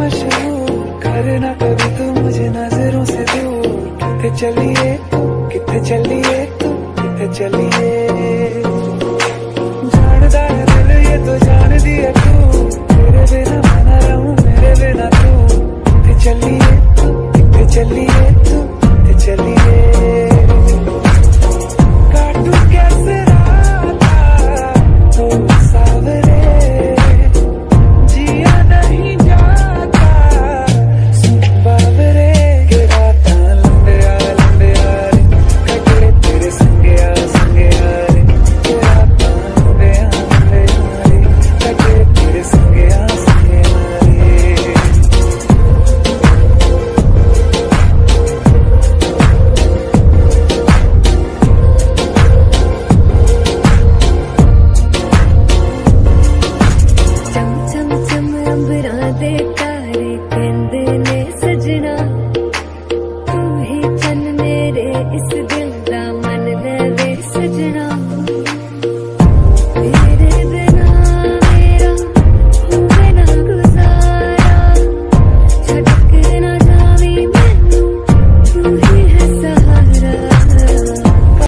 मशहूर, करना कभी तू मुझे नजरों से दूर। किथे चलिए तू, किथे चलिए तू, किथे चलिए।